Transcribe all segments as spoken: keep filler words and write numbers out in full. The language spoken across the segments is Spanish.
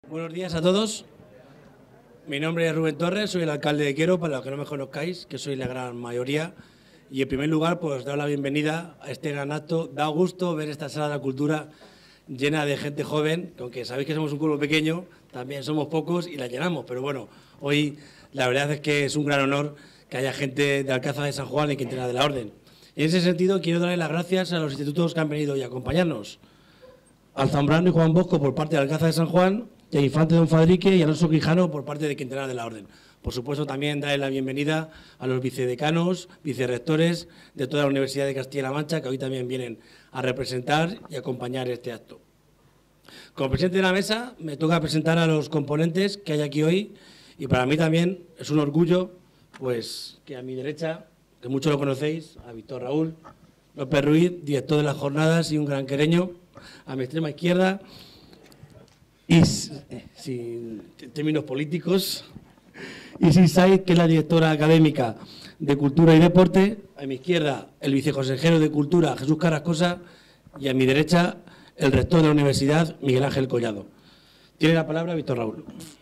Buenos días a todos. Mi nombre es Rubén Torres, soy el alcalde de Quero, para los que no me conozcáis, que soy la gran mayoría. Y en primer lugar, pues dar la bienvenida a este gran acto. Da gusto ver esta sala de la cultura llena de gente joven, que aunque sabéis que somos un pueblo pequeño, también somos pocos y la llenamos. Pero bueno, hoy la verdad es que es un gran honor que haya gente de Alcázar de San Juan y Quintana de la Orden. En ese sentido, quiero darle las gracias a los institutos que han venido hoy a acompañarnos. Al Zambrano y Juan Bosco por parte de Alcázar de San Juan, y a Infante Don Fadrique y Alonso Quijano por parte de Quintana de la Orden. Por supuesto, también darle la bienvenida a los vicedecanos, vicerrectores de toda la Universidad de Castilla-La Mancha, que hoy también vienen a representar y acompañar este acto. Como presidente de la mesa, me toca presentar a los componentes que hay aquí hoy, y para mí también es un orgullo, pues, que a mi derecha, que muchos lo conocéis, a Víctor Raúl López Ruiz, director de las jornadas y un gran quereño. A mi extrema izquierda, y sin términos políticos, Isis Saiz, que es la directora académica de Cultura y Deporte. A mi izquierda, el viceconsejero de Cultura, Jesús Carrascosa, y a mi derecha, el rector de la universidad, Miguel Ángel Collado. Tiene la palabra Víctor Raúl.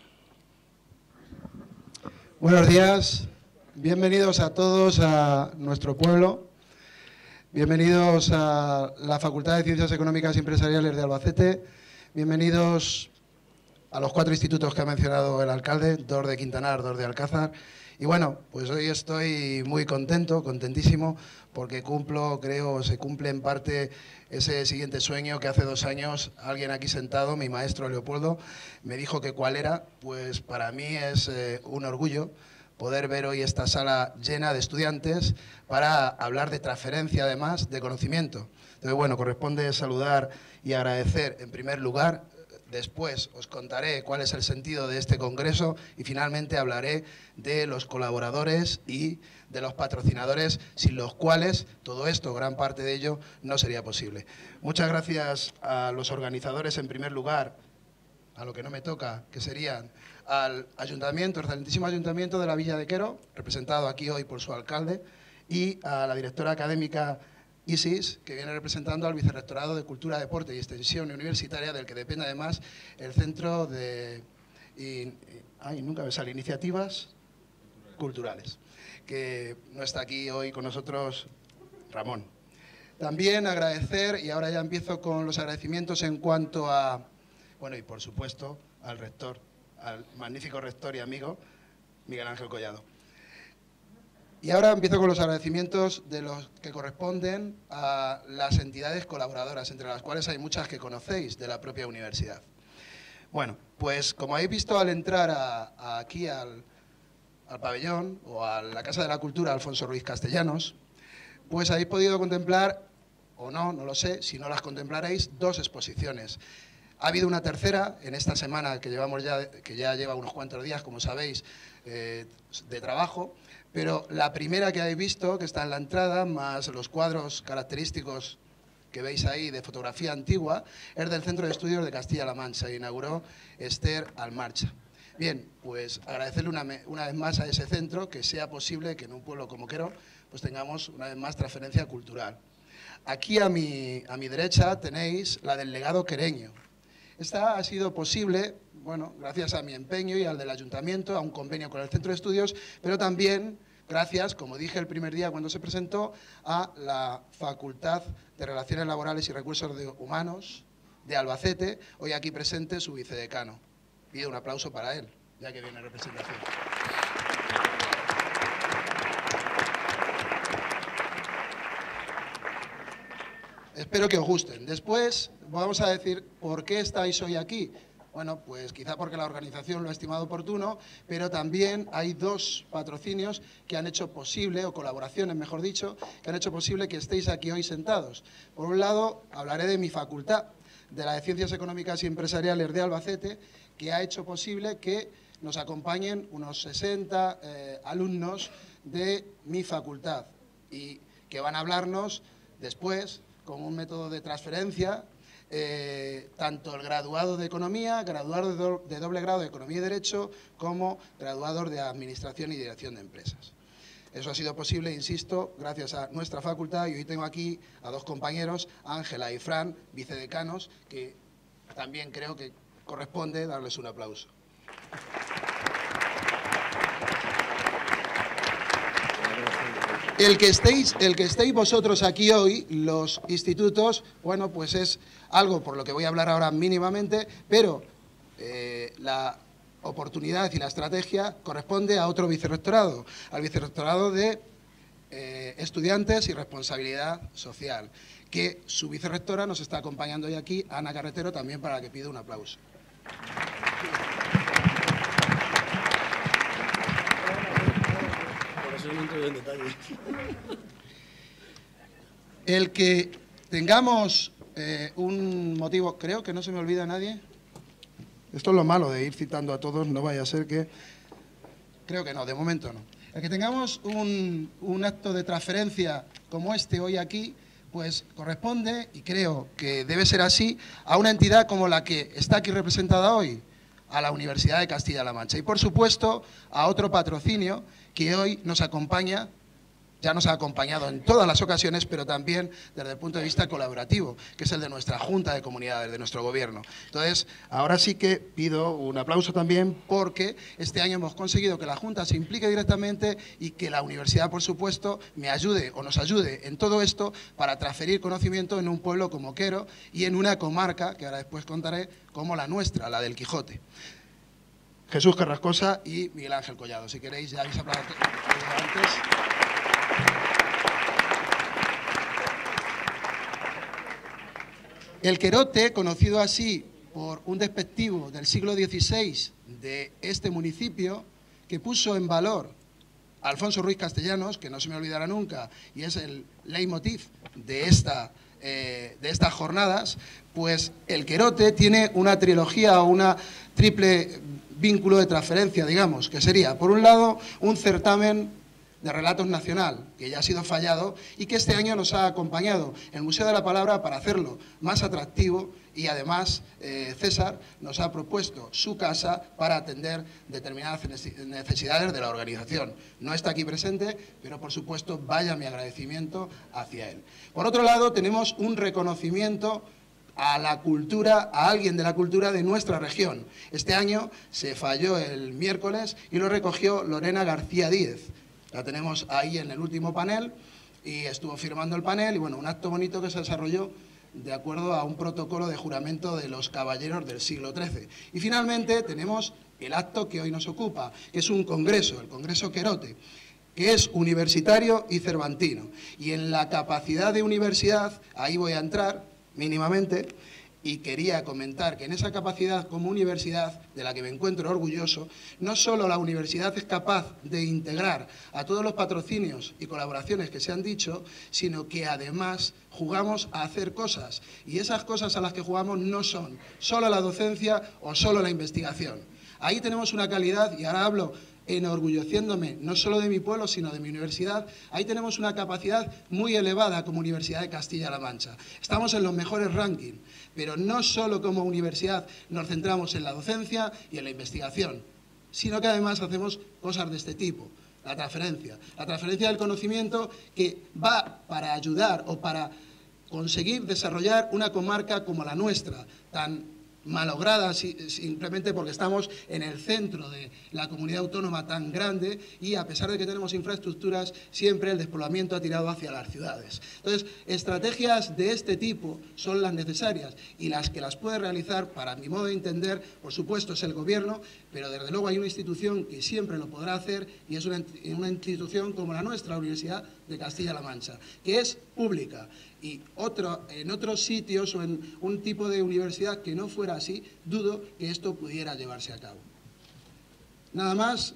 Buenos días, bienvenidos a todos a nuestro pueblo. Bienvenidos a la Facultad de Ciencias Económicas y Empresariales de Albacete. Bienvenidos a los cuatro institutos que ha mencionado el alcalde, dos de Quintanar, dos de Alcázar. Y bueno, pues hoy estoy muy contento, contentísimo, porque cumplo, creo, se cumple en parte ese siguiente sueño que hace dos años alguien aquí sentado, mi maestro Leopoldo, me dijo que cuál era. Pues para mí es eh, un orgullo poder ver hoy esta sala llena de estudiantes para hablar de transferencia, además, de conocimiento. Entonces, bueno, corresponde saludar y agradecer en primer lugar. Después os contaré cuál es el sentido de este congreso y finalmente hablaré de los colaboradores y de los patrocinadores, sin los cuales todo esto, gran parte de ello, no sería posible. Muchas gracias a los organizadores en primer lugar, a lo que no me toca, que serían al ayuntamiento, el excelentísimo ayuntamiento de la Villa de Quero, representado aquí hoy por su alcalde, y a la directora académica Isis, que viene representando al Vicerrectorado de Cultura, Deporte y Extensión Universitaria, del que depende además el Centro de y, ay, nunca me sale, Iniciativas Culturales, que no está aquí hoy con nosotros Ramón. También agradecer, y ahora ya empiezo con los agradecimientos en cuanto a, bueno, y por supuesto al rector, al magnífico rector y amigo Miguel Ángel Collado. Y ahora empiezo con los agradecimientos de los que corresponden a las entidades colaboradoras, entre las cuales hay muchas que conocéis de la propia universidad. Bueno, pues como habéis visto al entrar a, a aquí al, al pabellón o a la Casa de la Cultura Alfonso Ruiz Castellanos, pues habéis podido contemplar, o no, no lo sé, si no las contemplaréis, dos exposiciones. Ha habido una tercera en esta semana que llevamos ya, que ya lleva unos cuantos días, como sabéis, eh, de trabajo. Pero la primera que habéis visto, que está en la entrada, más los cuadros característicos que veis ahí de fotografía antigua, es del Centro de Estudios de Castilla-La Mancha, e inauguró Esther Almarcha. Bien, pues agradecerle una, una vez más a ese centro que sea posible que en un pueblo como Quero pues tengamos una vez más transferencia cultural. Aquí a mi, a mi derecha tenéis la del legado quereño. Esta ha sido posible, bueno, gracias a mi empeño y al del ayuntamiento, a un convenio con el Centro de Estudios, pero también gracias, como dije el primer día cuando se presentó, a la Facultad de Relaciones Laborales y Recursos Humanos de Albacete, hoy aquí presente su vicedecano. Pido un aplauso para él, ya que viene en representación. Espero que os gusten. Después vamos a decir por qué estáis hoy aquí. Bueno, pues quizá porque la organización lo ha estimado oportuno, pero también hay dos patrocinios que han hecho posible, o colaboraciones mejor dicho, que han hecho posible que estéis aquí hoy sentados. Por un lado, hablaré de mi facultad, de la de Ciencias Económicas y Empresariales de Albacete, que ha hecho posible que nos acompañen unos sesenta eh, alumnos de mi facultad y que van a hablarnos después, como un método de transferencia, Eh, tanto el graduado de Economía, graduado de, do, de doble grado de Economía y Derecho, como graduados de Administración y Dirección de Empresas. Eso ha sido posible, insisto, gracias a nuestra facultad, y hoy tengo aquí a dos compañeros, Ángela y Fran, vicedecanos, que también creo que corresponde darles un aplauso. El que estéis, el que estéis vosotros aquí hoy, los institutos, bueno, pues es algo por lo que voy a hablar ahora mínimamente, pero eh, la oportunidad y la estrategia corresponde a otro vicerrectorado, al vicerrectorado de eh, estudiantes y responsabilidad social, que su vicerrectora nos está acompañando hoy aquí, Ana Carretero, también para que pida un aplauso. El que tengamos eh, un motivo, creo que no se me olvida a nadie. Esto es lo malo de ir citando a todos, no vaya a ser que... Creo que no, de momento no. El que tengamos un, un acto de transferencia como este hoy aquí, pues corresponde, y creo que debe ser así, a una entidad como la que está aquí representada hoy, a la Universidad de Castilla-La Mancha. Y, por supuesto, a otro patrocinio que hoy nos acompaña, ya nos ha acompañado en todas las ocasiones, pero también desde el punto de vista colaborativo, que es el de nuestra Junta de Comunidades, de nuestro Gobierno. Entonces, ahora sí que pido un aplauso también, porque este año hemos conseguido que la Junta se implique directamente y que la Universidad, por supuesto, me ayude o nos ayude en todo esto para transferir conocimiento en un pueblo como Quero y en una comarca, que ahora después contaré, como la nuestra, la del Quijote. Jesús Carrascosa y Miguel Ángel Collado. Si queréis, ya habéis hablado antes. El Querote, conocido así por un despectivo del siglo dieciséis de este municipio, que puso en valor a Alfonso Ruiz Castellanos, que no se me olvidará nunca, y es el leitmotiv de, esta, eh, de estas jornadas, pues el Querote tiene una trilogía o una triple vínculo de transferencia, digamos, que sería, por un lado, un certamen de relatos nacional, que ya ha sido fallado y que este año nos ha acompañado el Museo de la Palabra para hacerlo más atractivo y además eh, César nos ha propuesto su casa para atender determinadas necesidades de la organización. No está aquí presente, pero por supuesto vaya mi agradecimiento hacia él. Por otro lado, tenemos un reconocimiento a la cultura, a alguien de la cultura de nuestra región. Este año se falló el miércoles y lo recogió Lorena García Díez. La tenemos ahí en el último panel y estuvo firmando el panel y bueno, un acto bonito que se desarrolló de acuerdo a un protocolo de juramento de los caballeros del siglo trece. Y finalmente tenemos el acto que hoy nos ocupa, que es un congreso, el Congreso Querote, que es universitario y cervantino. Y en la capacidad de universidad, ahí voy a entrar mínimamente, y quería comentar que en esa capacidad como universidad, de la que me encuentro orgulloso, no solo la universidad es capaz de integrar a todos los patrocinios y colaboraciones que se han dicho, sino que además jugamos a hacer cosas. Y esas cosas a las que jugamos no son solo la docencia o solo la investigación. Ahí tenemos una calidad, y ahora hablo enorgulleciéndome no solo de mi pueblo, sino de mi universidad. Ahí tenemos una capacidad muy elevada como Universidad de Castilla-La Mancha. Estamos en los mejores rankings, pero no solo como universidad nos centramos en la docencia y en la investigación, sino que además hacemos cosas de este tipo. La transferencia, la transferencia del conocimiento que va para ayudar o para conseguir desarrollar una comarca como la nuestra, tan malograda simplemente porque estamos en el centro de la comunidad autónoma tan grande y a pesar de que tenemos infraestructuras, siempre el despoblamiento ha tirado hacia las ciudades. Entonces, estrategias de este tipo son las necesarias y las que las puede realizar, para mi modo de entender, por supuesto es el Gobierno, pero desde luego hay una institución que siempre lo podrá hacer y es una, una institución como la nuestra, la Universidad de Castilla-La Mancha, que es pública. Y otro, en otros sitios o en un tipo de universidad que no fuera así, dudo que esto pudiera llevarse a cabo. Nada más,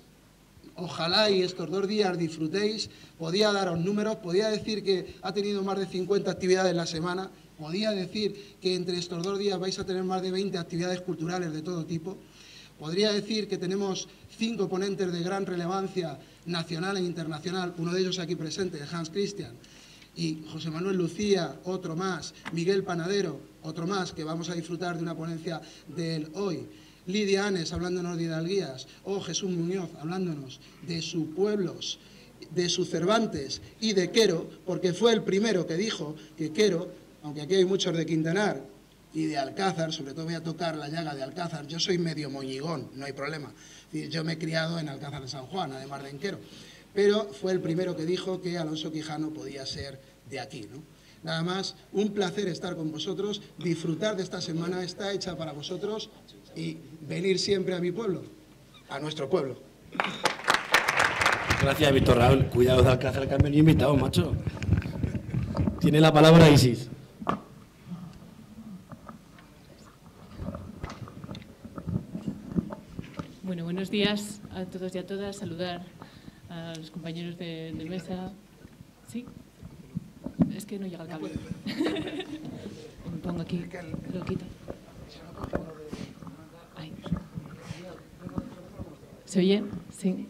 ojalá y estos dos días disfrutéis, podía daros números, podía decir que ha tenido más de cincuenta actividades en la semana, podía decir que entre estos dos días vais a tener más de veinte actividades culturales de todo tipo, podría decir que tenemos cinco ponentes de gran relevancia nacional e internacional, uno de ellos aquí presente, Hans Christian, y José Manuel Lucía, otro más, Miguel Panadero, otro más, que vamos a disfrutar de una ponencia de él hoy, Lidia Anes hablándonos de hidalguías, o Jesús Muñoz hablándonos de sus pueblos, de su Cervantes y de Quero, porque fue el primero que dijo que Quero, aunque aquí hay muchos de Quintanar, y de Alcázar, sobre todo voy a tocar la llaga de Alcázar. Yo soy medio moñigón, no hay problema. Yo me he criado en Alcázar de San Juan, además de Enquero, pero fue el primero que dijo que Alonso Quijano podía ser de aquí, ¿no? Nada más, un placer estar con vosotros, disfrutar de esta semana, está hecha para vosotros y venir siempre a mi pueblo, a nuestro pueblo. Gracias, Víctor Raúl. Cuidado de Alcázar, que han venido invitados, macho. Tiene la palabra Isis. Bueno, buenos días a todos y a todas. Saludar a los compañeros de, de mesa. ¿Sí? Es que no llega el cable. Me pongo aquí, lo quito. Ahí. ¿Se oye? Sí.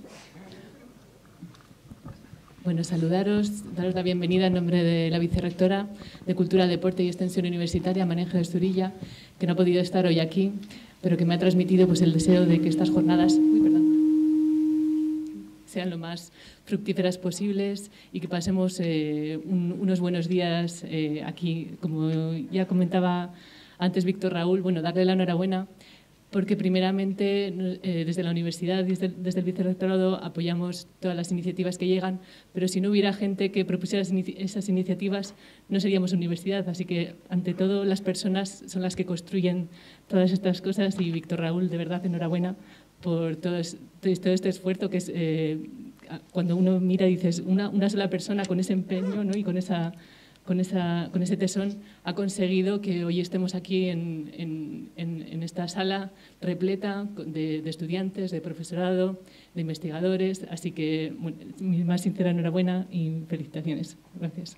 Bueno, saludaros, daros la bienvenida en nombre de la vicerrectora de Cultura, Deporte y Extensión Universitaria, María Ángeles Zurilla, que no ha podido estar hoy aquí, pero que me ha transmitido pues, el deseo de que estas jornadas uy, perdón, sean lo más fructíferas posibles y que pasemos eh, un, unos buenos días eh, aquí. Como ya comentaba antes Víctor Raúl, bueno, darle la enhorabuena porque primeramente eh, desde la universidad, desde, desde el vicerrectorado, apoyamos todas las iniciativas que llegan, pero si no hubiera gente que propusiera esas iniciativas, no seríamos universidad. Así que, ante todo, las personas son las que construyen todas estas cosas y, Víctor Raúl, de verdad, enhorabuena por todo, todo este esfuerzo que es, eh, cuando uno mira y dices, una, una sola persona con ese empeño, ¿no? y con esa... Con, esa, con ese tesón ha conseguido que hoy estemos aquí en, en, en, en esta sala repleta de, de estudiantes, de profesorado, de investigadores. Así que bueno, mi más sincera enhorabuena y felicitaciones. Gracias.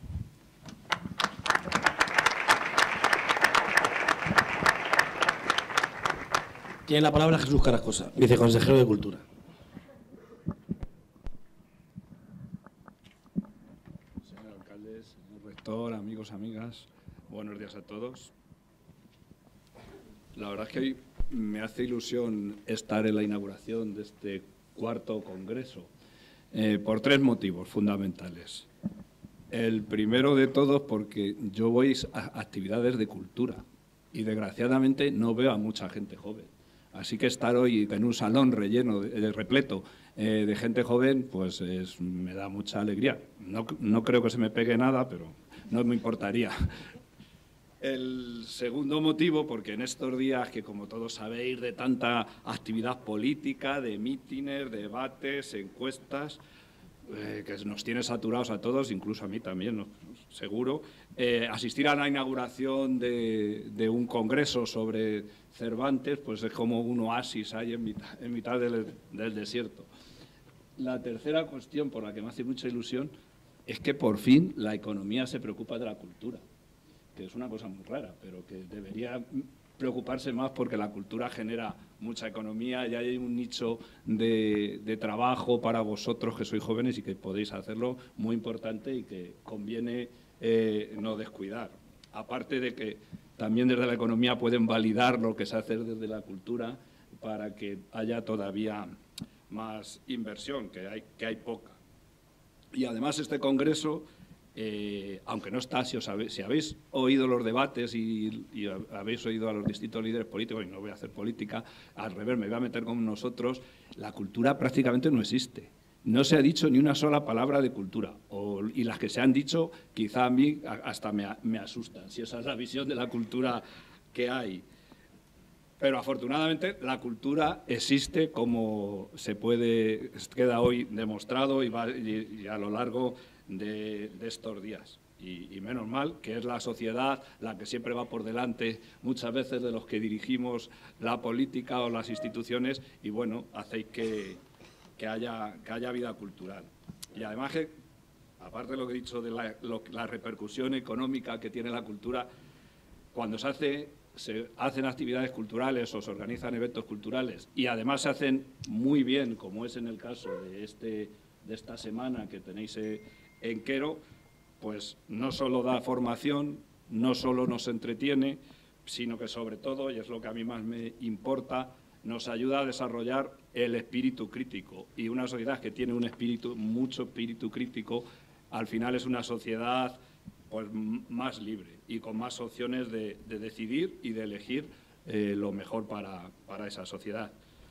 Tiene la palabra Jesús Carrascosa, viceconsejero de Cultura. Amigos, amigas, buenos días a todos. La verdad es que hoy me hace ilusión estar en la inauguración de este cuarto congreso eh, por tres motivos fundamentales. El primero de todos porque yo voy a actividades de cultura y desgraciadamente no veo a mucha gente joven. Así que estar hoy en un salón relleno, de, de repleto eh, de gente joven, pues es, me da mucha alegría. No, no creo que se me pegue nada, pero no me importaría. El segundo motivo, porque en estos días que, como todos sabéis, de tanta actividad política, de mítines, debates, encuestas, eh, que nos tiene saturados a todos, incluso a mí también, ¿no? Seguro, eh, asistir a la inauguración de, de un congreso sobre Cervantes, pues es como un oasis ahí en mitad, en mitad del, del desierto. La tercera cuestión por la que me hace mucha ilusión es que por fin la economía se preocupa de la cultura, que es una cosa muy rara, pero que debería preocuparse más porque la cultura genera mucha economía y hay un nicho de, de trabajo para vosotros que sois jóvenes y que podéis hacerlo muy importante y que conviene eh, no descuidar. Aparte de que también desde la economía pueden validar lo que se hace desde la cultura para que haya todavía más inversión, que hay, que hay poca. Y además este congreso, eh, aunque no está, si, os habéis, si habéis oído los debates y, y habéis oído a los distintos líderes políticos, y no voy a hacer política, al revés, me voy a meter con nosotros, la cultura prácticamente no existe. No se ha dicho ni una sola palabra de cultura, o, y las que se han dicho quizá a mí hasta me, me asustan, si esa es la visión de la cultura que hay. Pero afortunadamente la cultura existe, como se puede, queda hoy demostrado y, va, y, y a lo largo de, de estos días. Y, y menos mal que es la sociedad la que siempre va por delante muchas veces de los que dirigimos la política o las instituciones y bueno, hacéis que, que, haya, que haya vida cultural. Y además que, aparte de lo que he dicho de la, lo, la repercusión económica que tiene la cultura, cuando se hace... se hacen actividades culturales o se organizan eventos culturales y además se hacen muy bien, como es en el caso de, este, de esta semana que tenéis en Quero, pues no solo da formación, no solo nos entretiene, sino que sobre todo, y es lo que a mí más me importa, nos ayuda a desarrollar el espíritu crítico. Y una sociedad que tiene un espíritu, mucho espíritu crítico, al final es una sociedad pues más libre y con más opciones de, de decidir y de elegir eh, lo mejor para, para esa sociedad.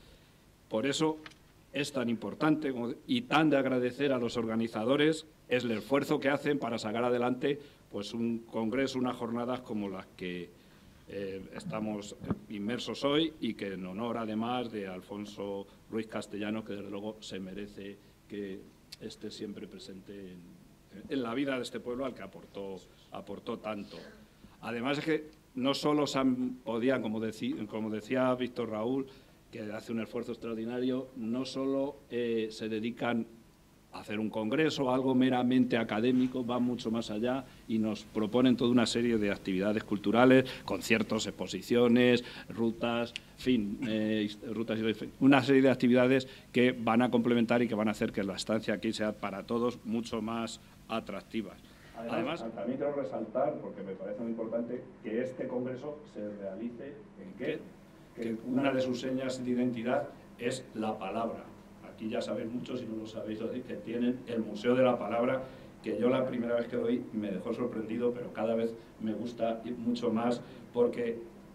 Por eso es tan importante y tan de agradecer a los organizadores es el esfuerzo que hacen para sacar adelante pues, un congreso, unas jornadas como las que eh, estamos inmersos hoy y que en honor además de Alfonso Ruiz Castellano, que desde luego se merece que esté siempre presente en, en la vida de este pueblo al que aportó, aportó tanto. Además es que no solo se han, podían, como, decí, como decía Víctor Raúl, que hace un esfuerzo extraordinario, no solo eh, se dedican a hacer un congreso, algo meramente académico, van mucho más allá y nos proponen toda una serie de actividades culturales, conciertos, exposiciones, rutas, en fin, eh, rutas y una serie de actividades que van a complementar y que van a hacer que la estancia aquí sea para todos mucho más atractiva. Además, Además, también quiero resaltar, porque me parece muy importante, que este congreso se realice en qué, que una de sus señas de identidad es la palabra. Aquí ya sabéis muchos, si no lo sabéis, que tienen el Museo de la Palabra, que yo la primera vez que lo vi me dejó sorprendido, pero cada vez me gusta mucho más porque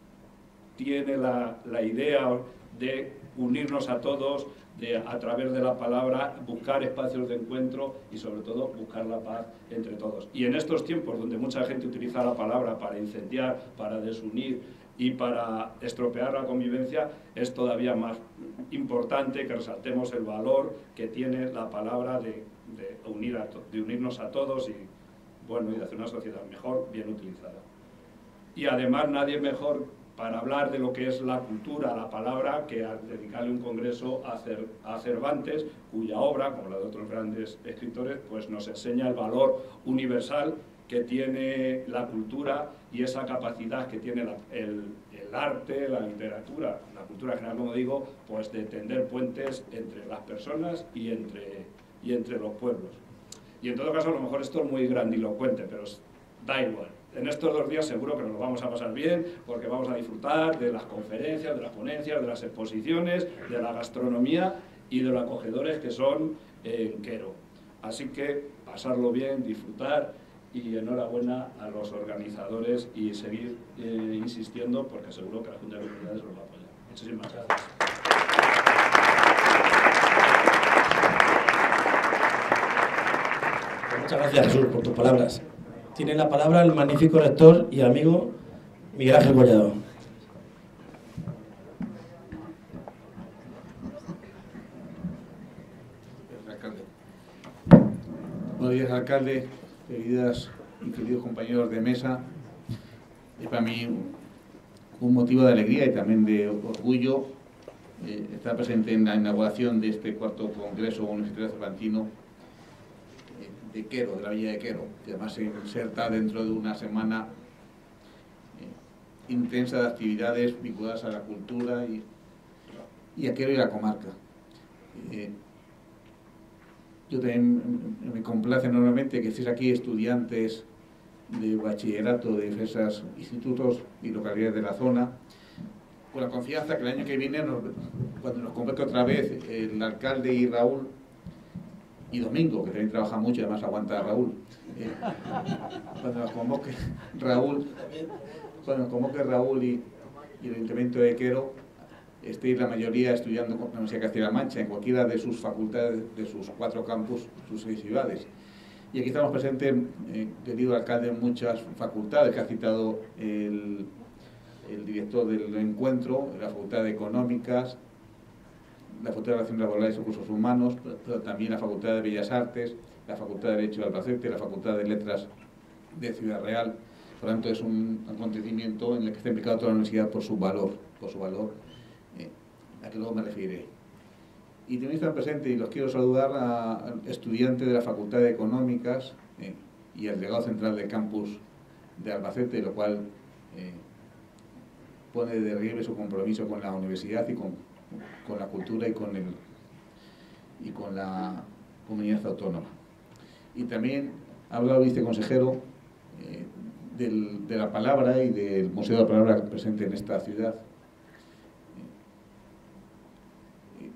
tiene la, la idea de unirnos a todos, de a través de la palabra buscar espacios de encuentro y sobre todo buscar la paz entre todos. Y en estos tiempos donde mucha gente utiliza la palabra para incendiar, para desunir y para estropear la convivencia, es todavía más importante que resaltemos el valor que tiene la palabra de, de, unir a de unirnos a todos y, bueno, y de hacer una sociedad mejor, bien utilizada. Y además nadie mejor para hablar de lo que es la cultura, la palabra, que al dedicarle un congreso a, Cer a Cervantes, cuya obra, como la de otros grandes escritores, pues nos enseña el valor universal que tiene la cultura y esa capacidad que tiene la, el, el arte, la literatura, la cultura en general, como digo, pues de tender puentes entre las personas y entre, y entre los pueblos. Y en todo caso, a lo mejor esto es muy grandilocuente, pero da igual. En estos dos días seguro que nos lo vamos a pasar bien, porque vamos a disfrutar de las conferencias, de las ponencias, de las exposiciones, de la gastronomía y de los acogedores que son en Quero. Así que pasarlo bien, disfrutar y enhorabuena a los organizadores y seguir eh, insistiendo porque seguro que la Junta de Comunidades los va a apoyar. Muchísimas gracias. Muchas gracias, Jesús, por tus palabras. Tiene la palabra el magnífico lector y amigo Miguel Ángel Collado. Alcalde. Buenos días, alcalde, queridas y queridos compañeros de mesa. Es para mí un motivo de alegría y también de orgullo eh, estar presente en la inauguración de este cuarto Congreso Universitario Cervantino de Quero, de la Villa de Quero, que además se inserta dentro de una semana eh, intensa de actividades vinculadas a la cultura y, y a Quero y la comarca. Eh, yo también me complace enormemente que estéis aquí estudiantes de bachillerato de diversos institutos y localidades de la zona, con la confianza que el año que viene, nos, cuando nos convoque otra vez el alcalde y Raúl, y Domingo, que también trabaja mucho y además aguanta a Raúl. Eh, cuando nos convoque Raúl, cuando nos convoque Raúl y, y el Ayuntamiento de Quero, estéis la mayoría estudiando en la Universidad de Castilla-La Mancha, en cualquiera de sus facultades, de sus cuatro campus, sus seis ciudades. Y aquí estamos presentes, eh, querido alcalde, en muchas facultades que ha citado el, el director del encuentro, la Facultad de Económicas, la Facultad de Relaciones Laborales y Recursos Humanos, pero también la Facultad de Bellas Artes, la Facultad de Derecho de Albacete, la Facultad de Letras de Ciudad Real. Por lo tanto, es un acontecimiento en el que está implicada toda la universidad por su valor, por su valor, eh, a que luego me referiré. Y también están presentes, y los quiero saludar, a estudiantes de la Facultad de Económicas eh, y al delegado central del campus de Albacete, lo cual eh, pone de relieve su compromiso con la universidad y con con la cultura y con, el, y con la comunidad autónoma. Y también ha hablado el viceconsejero eh, del, de la palabra y del Museo de la Palabra presente en esta ciudad. Eh,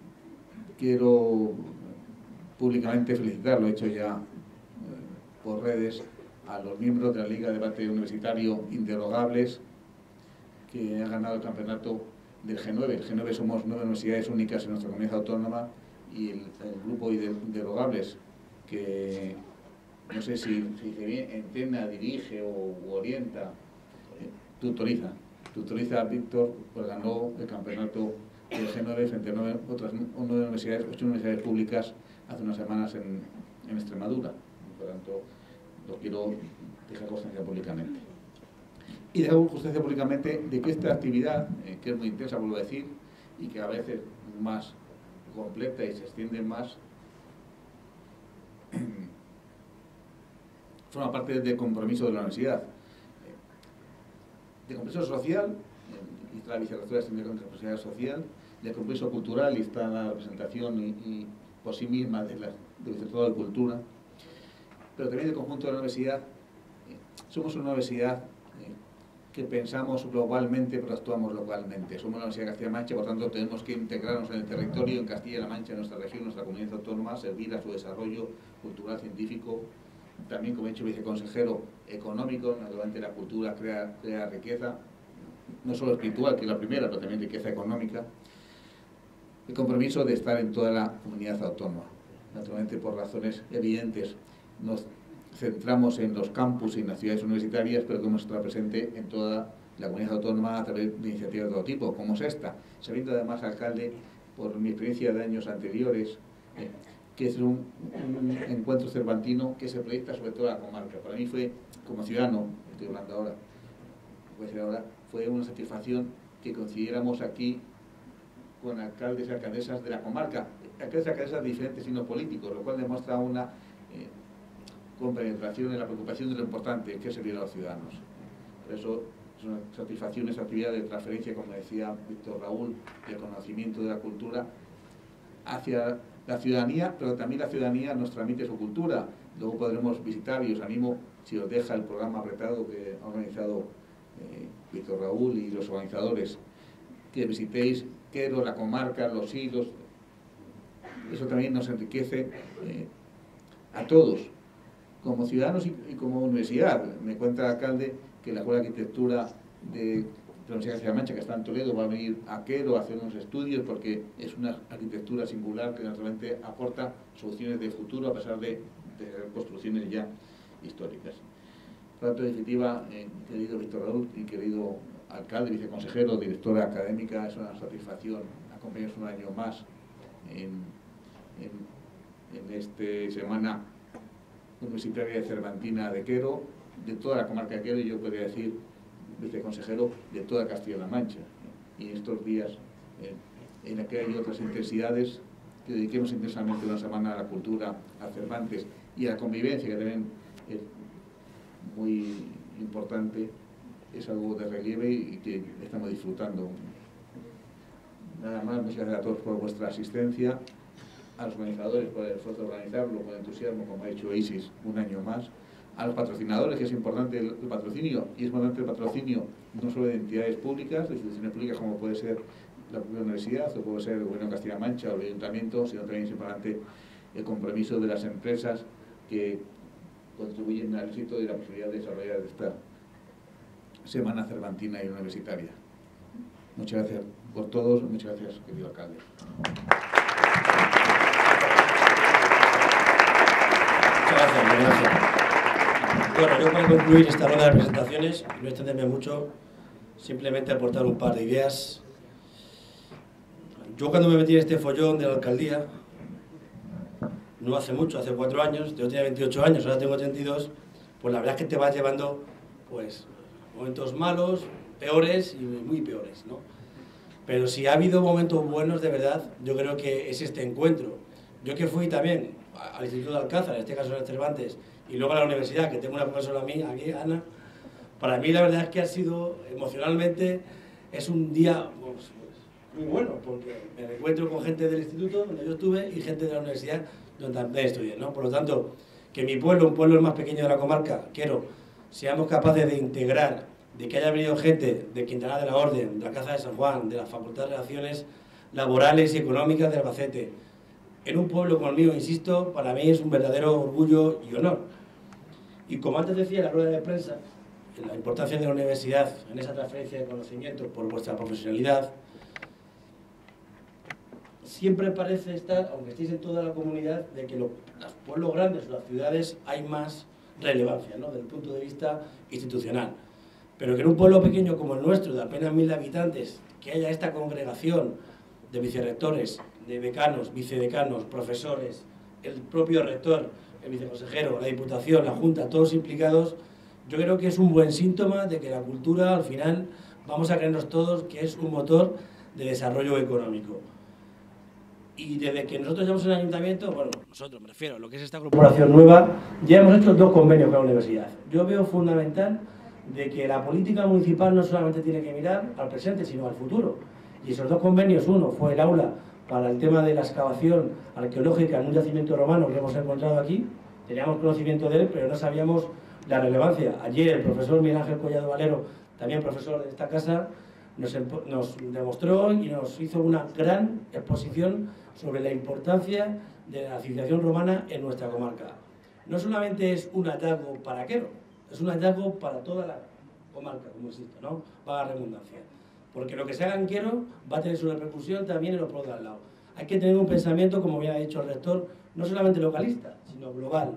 quiero públicamente felicitar, lo he hecho ya eh, por redes, a los miembros de la Liga de Debate Universitario Interrogables, que ha ganado el campeonato del G nueve. El G nueve somos nueve universidades únicas en nuestra comunidad autónoma, y el, el grupo Interrogables, que no sé si, si se bien, entrena, dirige o u orienta, eh, tutoriza. Tutoriza a Víctor, pues ganó el campeonato del G nueve frente a nueve, otras nueve universidades, ocho universidades públicas hace unas semanas en, en Extremadura. Por lo tanto, lo quiero dejar constancia públicamente. Y dejar constancia públicamente de que esta actividad, eh, que es muy intensa, vuelvo a decir, y que a veces es más completa y se extiende más, forma parte del compromiso de la universidad. De compromiso social, y está la vicerrectora de responsabilidad social, de compromiso cultural, y está la representación y, y por sí misma de la de vicerrectora de cultura, pero también del conjunto de la universidad. Eh, somos una universidad eh, que pensamos globalmente, pero actuamos localmente. Somos la Universidad de Castilla-La Mancha, por tanto tenemos que integrarnos en el territorio, en Castilla-La Mancha, en nuestra región, en nuestra comunidad autónoma, servir a su desarrollo cultural, científico. También, como he dicho, viceconsejero económico. Naturalmente la cultura crea, crea riqueza, no solo espiritual, que es la primera, pero también riqueza económica. El compromiso de estar en toda la comunidad autónoma. Naturalmente, por razones evidentes, nos centramos en los campus y en las ciudades universitarias, pero queremos estar presente en toda la comunidad autónoma a través de iniciativas de todo tipo, como es esta. Sabiendo además, alcalde, por mi experiencia de años anteriores, eh, que es un, un encuentro cervantino que se proyecta sobre toda la comarca. Para mí fue, como ciudadano, estoy hablando ahora, voy a decir ahora, fue una satisfacción que coincidiéramos aquí con alcaldes y alcaldesas de la comarca, alcaldes y alcaldesas de diferentes signos políticos, lo cual demuestra una eh, compenetración en la preocupación de lo importante que es servir a los ciudadanos. Por eso es una satisfacción esa actividad de transferencia, como decía Víctor Raúl, del conocimiento de la cultura hacia la ciudadanía, pero también la ciudadanía nos transmite su cultura. Luego podremos visitar, y os animo, si os deja el programa apretado que ha organizado eh, Víctor Raúl y los organizadores, que visitéis Quero, la comarca, los hilos. Eso también nos enriquece eh, a todos, como ciudadanos y, y como universidad. Me cuenta el alcalde que la Escuela de Arquitectura de la Universidad de Castilla-La Mancha, que está en Toledo, va a venir a Quero a hacer unos estudios, porque es una arquitectura singular que naturalmente aporta soluciones de futuro a pesar de, de construcciones ya históricas. Por lo tanto, en definitiva, eh, querido Víctor Raúl y querido alcalde, viceconsejero, directora académica, es una satisfacción acompañaros un año más en, en, en esta semana universitaria de Cervantina de Quero, de toda la comarca de Quero, y yo podría decir viceconsejero de toda Castilla-La Mancha. Y en estos días eh, en la que hay otras intensidades, que dediquemos intensamente una semana a la cultura, a Cervantes y a la convivencia, que también es muy importante, es algo de relieve y que estamos disfrutando. Nada más, muchas gracias a todos por vuestra asistencia, a los organizadores por el esfuerzo de organizarlo con entusiasmo, como ha hecho ISIS un año más, a los patrocinadores, que es importante el, el patrocinio, y es importante el patrocinio no solo de entidades públicas, de instituciones públicas como puede ser la propia universidad, o puede ser el Gobierno de Castilla-La Mancha o el Ayuntamiento, sino también es importante el compromiso de las empresas que contribuyen al éxito y la posibilidad de desarrollar esta Semana Cervantina y Universitaria. Muchas gracias por todos, muchas gracias, querido alcalde. Muchas gracias, gracias. Bueno, yo para concluir esta ronda de presentaciones, no extenderme mucho, simplemente aportar un par de ideas. Yo cuando me metí en este follón de la alcaldía, no hace mucho, hace cuatro años, yo tenía veintiocho años, ahora tengo treinta y dos, pues la verdad es que te vas llevando pues momentos malos, peores y muy peores, ¿no? Pero si ha habido momentos buenos de verdad, yo creo que es este encuentro. Yo que fui también al Instituto de Alcázar, en este caso en Cervantes, y luego a la universidad, que tengo una profesora mía aquí, Ana, para mí la verdad es que ha sido, emocionalmente, es un día pues, muy bueno, porque me encuentro con gente del instituto donde yo estuve y gente de la universidad donde también estudié, ¿no? Por lo tanto, que mi pueblo, un pueblo el más pequeño de la comarca, quiero, seamos capaces de integrar, de que haya venido gente de Quintana de la Orden, de la Caza de San Juan, de la Facultad de Relaciones Laborales y Económicas de Albacete, en un pueblo como el mío, insisto, para mí es un verdadero orgullo y honor. Y como antes decía en la rueda de prensa, la importancia de la universidad en esa transferencia de conocimiento por vuestra profesionalidad, siempre parece estar, aunque estéis en toda la comunidad, de que los, los pueblos grandes o las ciudades hay más relevancia, ¿no?, desde el punto de vista institucional. Pero que en un pueblo pequeño como el nuestro, de apenas mil habitantes, que haya esta congregación de vicerrectores, de decanos, vicedecanos, profesores, el propio rector, el viceconsejero, la Diputación, la Junta, todos implicados, yo creo que es un buen síntoma de que la cultura, al final, vamos a creernos todos que es un motor de desarrollo económico. Y desde que nosotros llevamos en el ayuntamiento, bueno, nosotros me refiero a lo que es esta corporación nueva, ya hemos hecho dos convenios con la universidad. Yo veo fundamental de que la política municipal no solamente tiene que mirar al presente, sino al futuro. Y esos dos convenios, uno fue el aula para el tema de la excavación arqueológica en un yacimiento romano que hemos encontrado aquí. Teníamos conocimiento de él, pero no sabíamos la relevancia. Ayer el profesor Miguel Ángel Collado Valero, también profesor de esta casa, nos, nos demostró y nos hizo una gran exposición sobre la importancia de la civilización romana en nuestra comarca. No solamente es un hallazgo para Quero, es un hallazgo para toda la comarca, como existe, ¿no? Para la redundancia. Porque lo que se haga en Quero va a tener su repercusión también en los pueblos de al lado. Hay que tener un pensamiento, como ya ha dicho el rector, no solamente localista, sino global.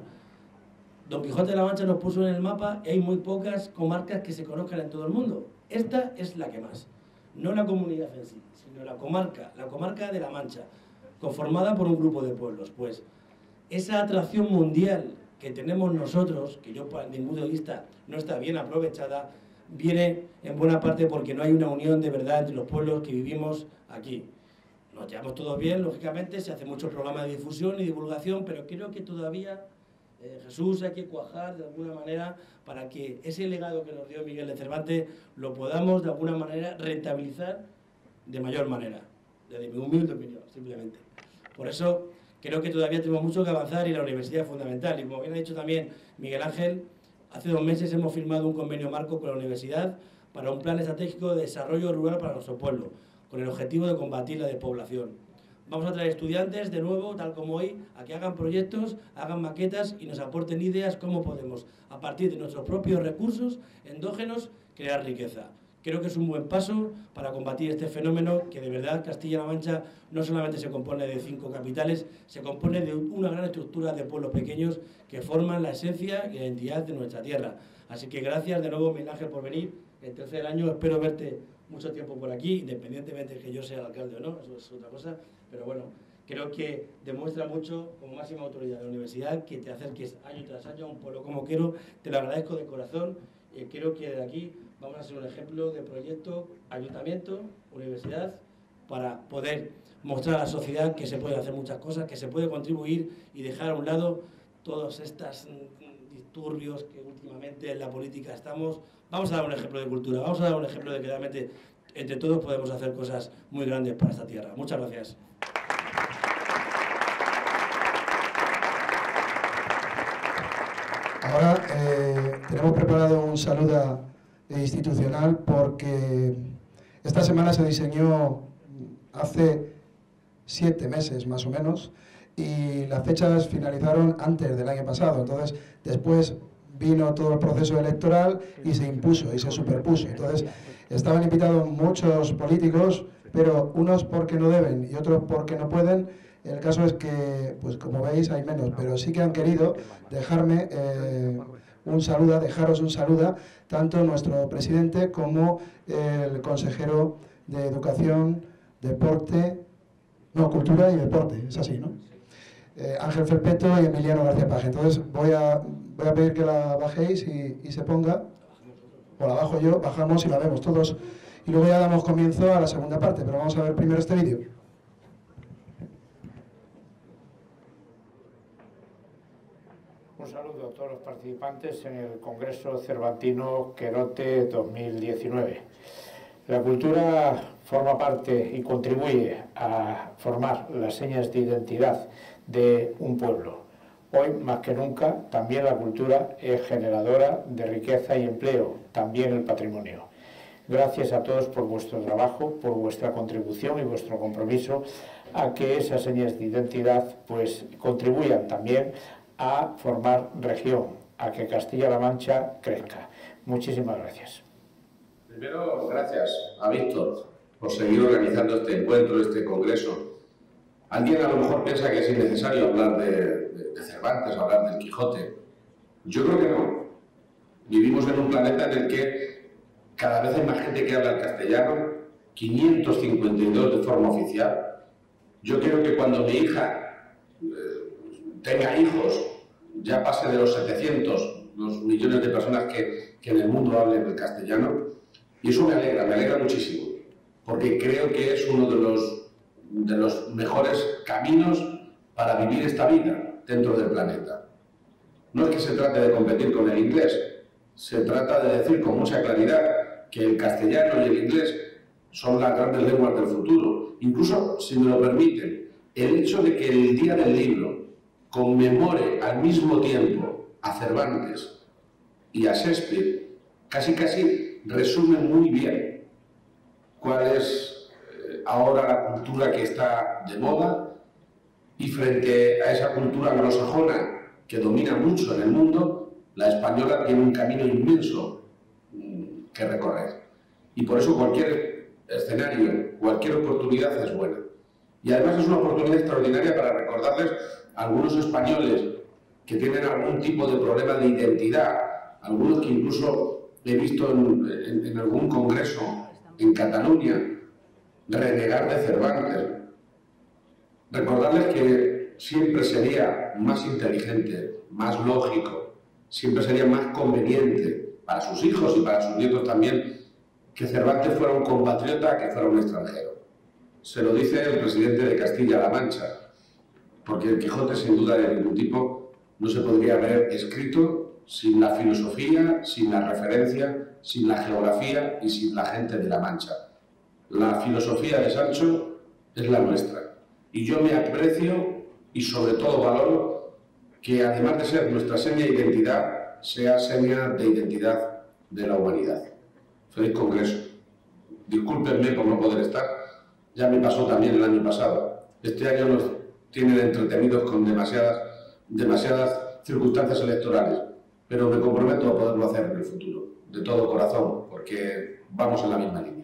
Don Quijote de la Mancha nos puso en el mapa y hay muy pocas comarcas que se conozcan en todo el mundo. Esta es la que más. No la comunidad en sí, sino la comarca, la comarca de la Mancha, conformada por un grupo de pueblos. Pues esa atracción mundial que tenemos nosotros, que yo desde mi punto de vista no está bien aprovechada, viene en buena parte porque no hay una unión de verdad entre los pueblos que vivimos aquí. Nos llevamos todos bien, lógicamente, se hace muchos programas de difusión y divulgación, pero creo que todavía, eh, Jesús, hay que cuajar de alguna manera para que ese legado que nos dio Miguel de Cervantes lo podamos de alguna manera rentabilizar de mayor manera, desde mi humilde opinión, simplemente. Por eso creo que todavía tenemos mucho que avanzar y la universidad es fundamental. Y como bien ha dicho también Miguel Ángel, hace dos meses hemos firmado un convenio marco con la universidad para un plan estratégico de desarrollo rural para nuestro pueblo, con el objetivo de combatir la despoblación. Vamos a traer estudiantes de nuevo, tal como hoy, a que hagan proyectos, hagan maquetas y nos aporten ideas cómo podemos, a partir de nuestros propios recursos endógenos, crear riqueza. Creo que es un buen paso para combatir este fenómeno que de verdad Castilla-La Mancha no solamente se compone de cinco capitales, se compone de una gran estructura de pueblos pequeños que forman la esencia y la identidad de nuestra tierra. Así que gracias de nuevo, Miguel Ángel, por venir. El tercer año espero verte mucho tiempo por aquí, independientemente de que yo sea el alcalde o no, eso es otra cosa, pero bueno, creo que demuestra mucho, como máxima autoridad de la universidad, que te acerques año tras año a un pueblo como Quero. Te lo agradezco de corazón y creo que de aquí vamos a ser un ejemplo de proyecto, ayuntamiento, universidad, para poder mostrar a la sociedad que se puede hacer muchas cosas, que se puede contribuir y dejar a un lado todos estos disturbios que últimamente en la política estamos. Vamos a dar un ejemplo de cultura, vamos a dar un ejemplo de que realmente entre todos podemos hacer cosas muy grandes para esta tierra. Muchas gracias. Ahora eh, tenemos preparado un saludo institucional porque esta semana se diseñó hace siete meses más o menos y las fechas finalizaron antes del año pasado. Entonces después vino todo el proceso electoral y se impuso y se superpuso. Entonces estaban invitados muchos políticos, pero unos porque no deben y otros porque no pueden. El caso es que, pues como veis, hay menos, pero sí que han querido dejarme eh, un saludo, dejaros un saludo, tanto nuestro presidente como el consejero de Educación, Deporte, no, Cultura y Deporte, es así, ¿no? Eh, Ángel Felpeto y Emiliano García Paje. Entonces voy a, voy a pedir que la bajéis y, y se ponga, o la bajo yo, bajamos y la vemos todos, y luego ya damos comienzo a la segunda parte, pero vamos a ver primero este vídeo. Un saludo a todos los participantes en el Congreso Cervantino Querote dos mil diecinueve. La cultura forma parte y contribuye a formar las señas de identidad de un pueblo. Hoy, más que nunca, también la cultura es generadora de riqueza y empleo, también el patrimonio. Gracias a todos por vuestro trabajo, por vuestra contribución y vuestro compromiso a que esas señas de identidad pues, contribuyan también a formar región, a que Castilla-La Mancha crezca. Muchísimas gracias. Primero, gracias a Víctor por seguir organizando este encuentro, este congreso. Alguien a lo mejor piensa que es innecesario hablar de, de, de Cervantes, hablar del Quijote. Yo creo que no. Vivimos en un planeta en el que cada vez hay más gente que habla el castellano, quinientos cincuenta y dos de forma oficial. Yo creo que cuando mi hija eh, tenga hijos, ya pase de los setecientos, los millones de personas que, que en el mundo hablen el castellano, y eso me alegra, me alegra muchísimo, porque creo que es uno de los, de los mejores caminos para vivir esta vida dentro del planeta. No es que se trate de competir con el inglés, se trata de decir con mucha claridad que el castellano y el inglés son las grandes lenguas del futuro. Incluso, si me lo permiten, el hecho de que el Día del Libro conmemore al mismo tiempo a Cervantes y a Shakespeare, casi casi resume muy bien cuál es eh, ahora la cultura que está de moda, y frente a esa cultura anglosajona que domina mucho en el mundo, la española tiene un camino inmenso mm, que recorrer. Y por eso cualquier escenario, cualquier oportunidad es buena. Y además es una oportunidad extraordinaria para recordarles a algunos españoles que tienen algún tipo de problema de identidad, algunos que incluso he visto en, en, en algún congreso en Cataluña renegar de Cervantes. Recordarles que siempre sería más inteligente, más lógico, siempre sería más conveniente para sus hijos y para sus nietos también que Cervantes fuera un compatriota que fuera un extranjero. Se lo dice el presidente de Castilla-La Mancha, porque el Quijote, sin duda de ningún tipo, no se podría haber escrito sin la filosofía, sin la referencia, sin la geografía y sin la gente de La Mancha. La filosofía de Sancho es la nuestra. Y yo me aprecio y sobre todo valoro que, además de ser nuestra seña de identidad, sea seña de identidad de la humanidad. Feliz congreso. Discúlpenme por no poder estar, ya me pasó también el año pasado. Este año nos tienen entretenidos con demasiadas, demasiadas circunstancias electorales, pero me comprometo a poderlo hacer en el futuro, de todo corazón, porque vamos en la misma línea.